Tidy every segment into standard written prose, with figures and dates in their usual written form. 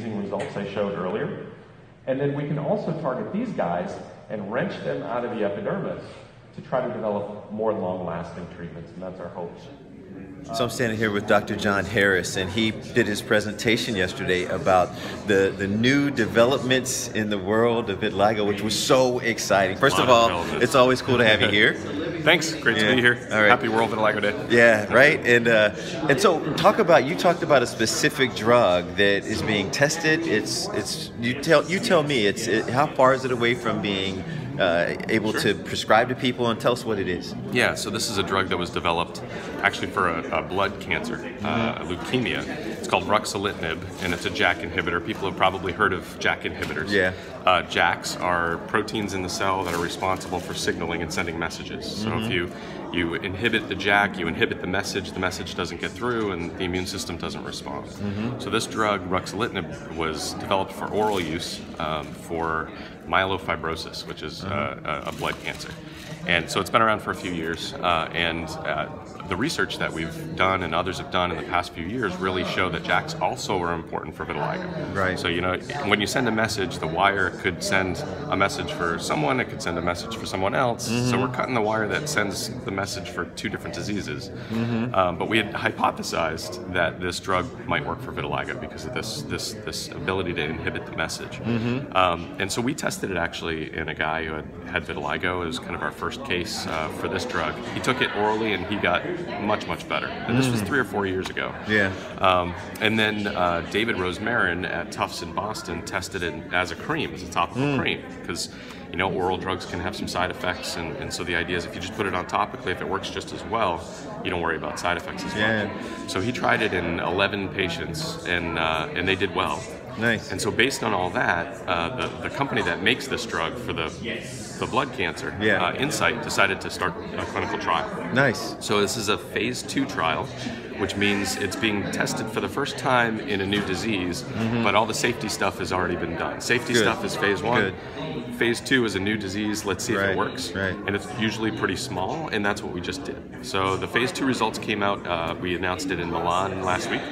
amazing results I showed earlier. And then we can also target these guys and wrench them out of the epidermis to try to develop more long-lasting treatments, and that's our hope. So I'm standing here with Dr. John Harris, and he did his presentation yesterday about the new developments in the world of vitiligo, which was so exciting. First of all, it's always cool to have you here. Thanks, great to be here. All right. Happy World Vitiligo Day. Yeah, right. And so you talked about a specific drug that is being tested. You tell me how far is it away from being able to prescribe to people, and tell us what it is. Yeah, so this is a drug that was developed actually for a blood cancer, leukemia. It's called ruxolitinib, and it's a JAK inhibitor. People have probably heard of JAK inhibitors. Yeah. JAKs are proteins in the cell that are responsible for signaling and sending messages. So if you inhibit the JAK, you inhibit the message doesn't get through, and the immune system doesn't respond. So this drug, ruxolitinib, was developed for oral use for myelofibrosis, which is a blood cancer. And so it's been around for a few years, and the research that we've done and others have done in the past few years really show that JAKs also are important for vitiligo. Right. So, when you send a message, the wire could send a message for someone, it could send a message for someone else. So we're cutting the wire that sends the message for two different diseases. But we had hypothesized that this drug might work for vitiligo because of this ability to inhibit the message. And so we tested it actually in a guy who had vitiligo. It was kind of our first case for this drug. He took it orally and he got much better. And this was 3 or 4 years ago. Yeah. And then David Rosmarin at Tufts in Boston tested it as a cream, as a topical cream, because oral drugs can have some side effects, and so the idea is if you just put it on topically, if it works just as well, you don't worry about side effects as much. So he tried it in 11 patients, and they did well. Nice. And so based on all that, the company that makes this drug for the blood cancer, Incyte, decided to start a clinical trial. Nice. So this is a phase 2 trial, which means it's being tested for the first time in a new disease, but all the safety stuff has already been done. Safety stuff is phase 1. Good. Phase 2 is a new disease. Let's see if it works. Right. And it's usually pretty small, and that's what we just did. So the phase 2 results came out. We announced it in Milan last week,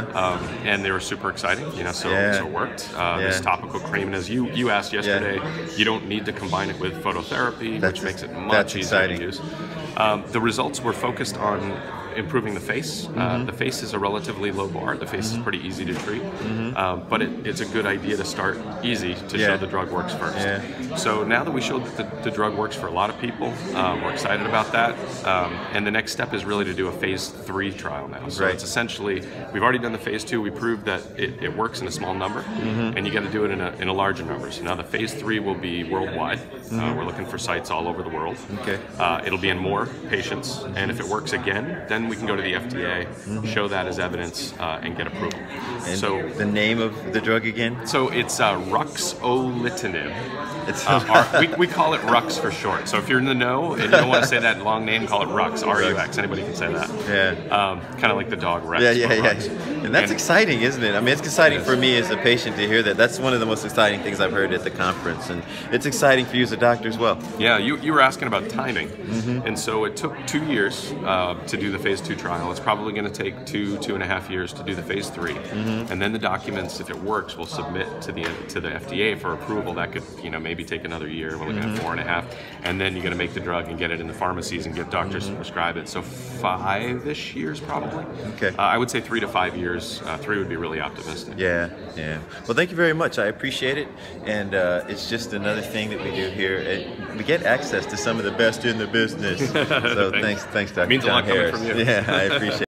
and they were super exciting. So it worked. This topical cream, and as you asked yesterday, you don't need to combine it with phototherapy, which makes it much easier to use. The results were focused on improving the face. The face is a relatively low bar. The face is pretty easy to treat, but it's a good idea to start easy to show the drug works first. So now that we showed that the drug works for a lot of people, we're excited about that. And the next step is really to do a phase 3 trial now. So it's essentially, we've already done the phase 2. We proved that it works in a small number, and you got to do it in a larger number. So now the phase 3 will be worldwide. We're looking for sites all over the world. Okay. It'll be in more patients, and if it works again, then we can go to the FDA, show that as evidence, and get approval. And so the name of the drug again? So it's ruxolitinib. We call it Rux for short. So if you're in the know and you don't want to say that long name, call it Rux, R-U-X. Anybody can say that. Yeah. Kind of like the dog Rex. Yeah. And that's exciting, isn't it? I mean, it's exciting for me as a patient to hear that. That's one of the most exciting things I've heard at the conference, and it's exciting for you as a doctor as well. Yeah, you were asking about timing, and so it took 2 years to do the phase 2 trial. It's probably going to take 2.5 years to do the phase 3, and then the documents, if it works, we'll submit to the FDA for approval. That could maybe take another year. We're looking at 4.5, and then you got to make the drug and get it in the pharmacies and get doctors to prescribe it. So 5-ish years probably. Okay. I would say 3 to 5 years. 3 would be really optimistic. Yeah. Well, thank you very much. I appreciate it, and it's just another thing that we do here. We get access to some of the best in the business. So thanks, Dr. Means John a lot Harris. coming from you. Yeah, I appreciate it.